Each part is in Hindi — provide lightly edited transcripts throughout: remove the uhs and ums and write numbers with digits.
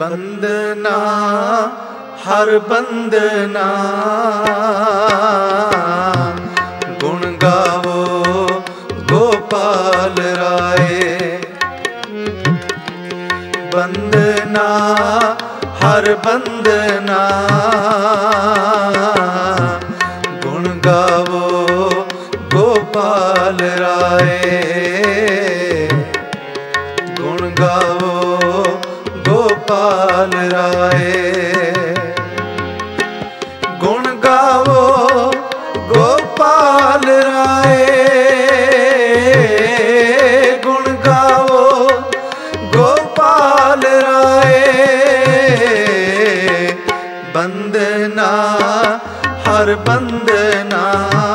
बंदना हर बंदना गुण गावो गोपाल राय। बंदना हर बंदना गुण गावो गोपाल राय। गुण गावो गोपाल राय। गुण गावो गोपाल राय। गुण गावो गोपाल राय। बंदना हर बंदना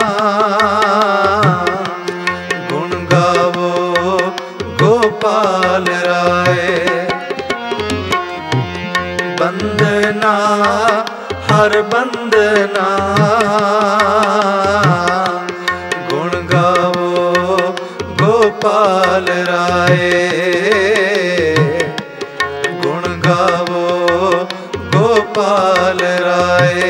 गुण गावो गोपाल राय। बंदना हर बंदना गुण गावो गोपाल राय। गुण गावो गोपाल राय।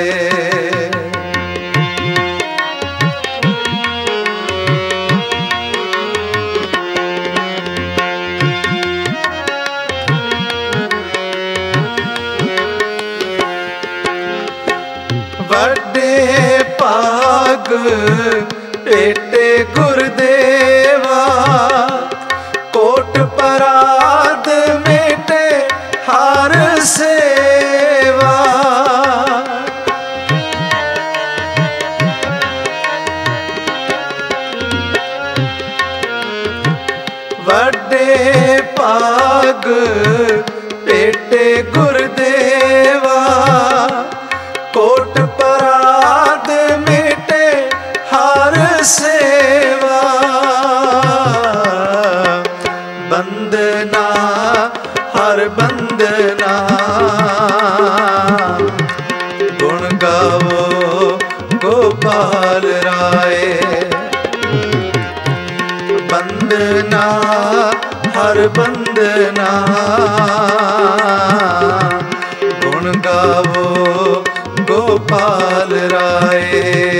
वड्डे पाग पेटे गुरदेवा कोट पराद मेटे हर सेवा। वड्डे पाग पेटे गुरदेवा कोट पराद मेटे हर सेवा। बंदना हर बंदना गुण गावो गोपाल राय। बंदना हर बंदना गुण गावो गोपाल राय।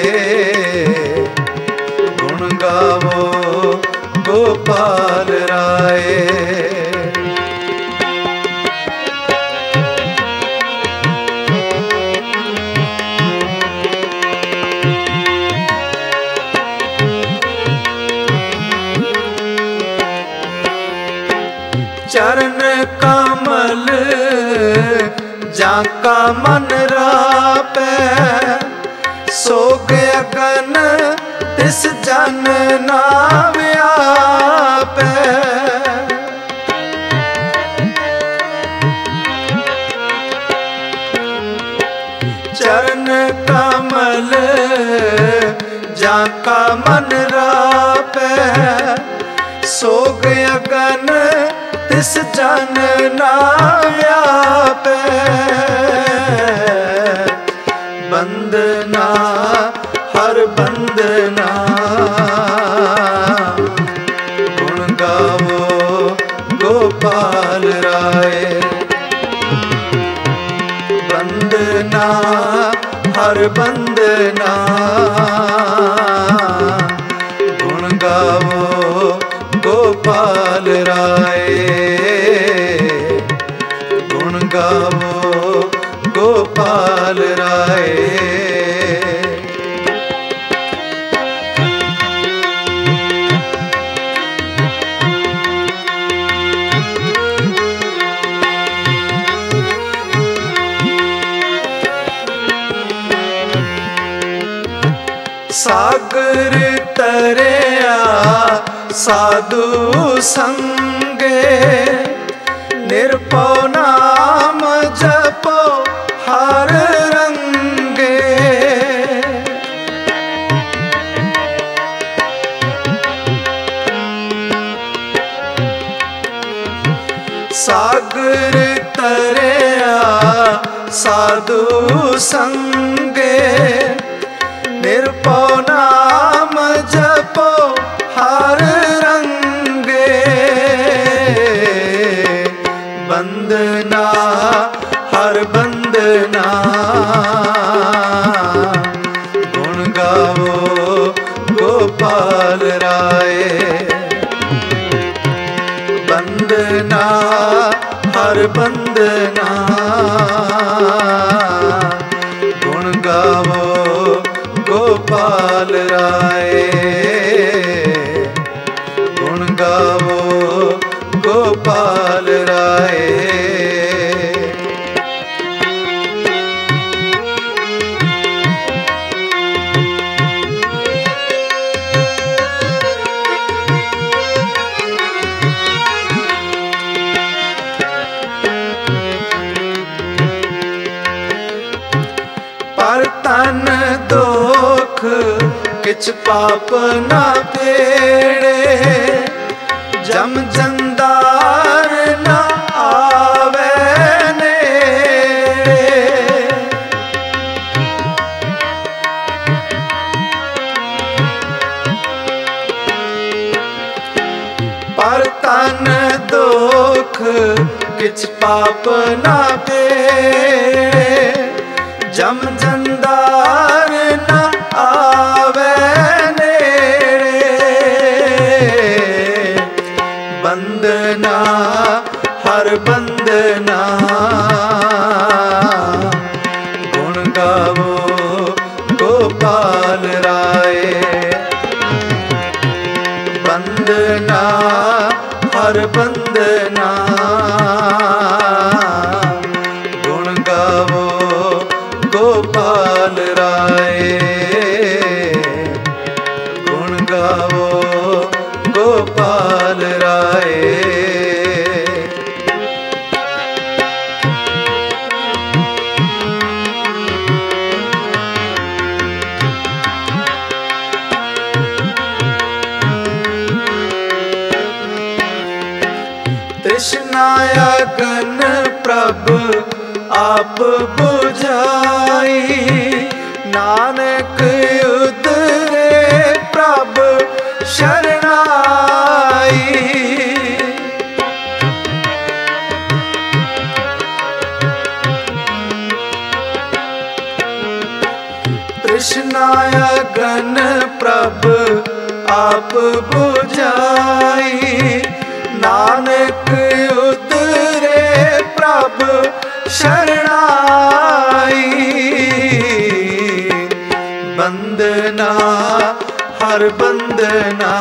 गुण गावो गोपाल राय। चरण कमल जाका मन रापै सोग अगन तिस जन ना व्यापै। चरण कमल जाका मन रापै सोग अगन तिस जन ना व्यापै। बंदना हर बंदना गुण गावो गोपाल राय। बंदना हर बंदना गुण गावो गोपाल राय। गुण गावो गोपाल राय। सागर तरिया साधु संगे निर्भो नाम जपो हर रंगे। सागर तरिया साधु संगे निर्भो नाम जपो हर रंगे। बंदना बंदना गुण गावो गोपाल राय गुण गावो गोपाल राय पर तन दुख किछ पाप ना पेड़े जम जंदार न आवे नेड़े पर तन दुख किछ पाप ना पेड़े जम जंदार न आवे नेड़े बंदना हर बंदना गुण गावो गोपाल राय बंदना हर बंदना गुण गावो गोपाल राय गुण गावो गोपाल राय तृष्णाया गन प्रभु आप बुझाई नानक उतरे प्रभु शरणाई तृष्णाया गन प्रभु आप बुझाई नानक उतरे प्रभु शरणाई बंदना हर बंदना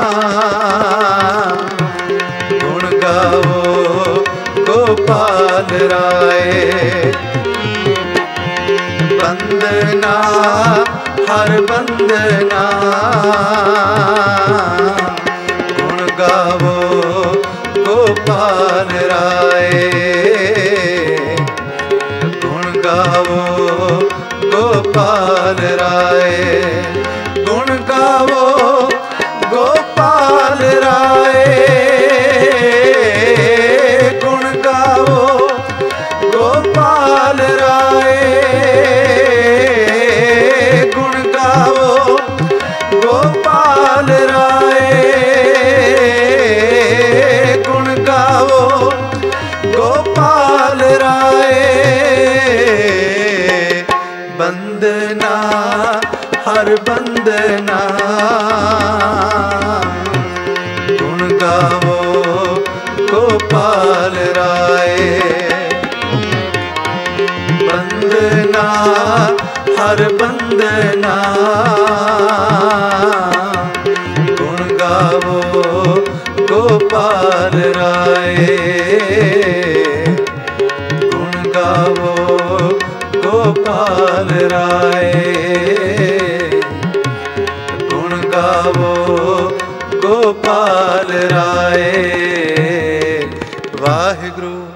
गुण गावो गोपाल राय बंदना हर बंदना गुण गावो गोपाल राय गुण गावो गोपाल राय गुण गावो गोपाल राय गुण गावो गोपाल राय गुण गावो गोपाल राय गुण गावो गोपाल राय बंदना हर बंदना गुण गावो गोपाल राय बंदना हर बंदना गुण गावो गोपाल राय गुण गावो गोपाल राय गुण गावो गोपाल राय वाहिगुरु।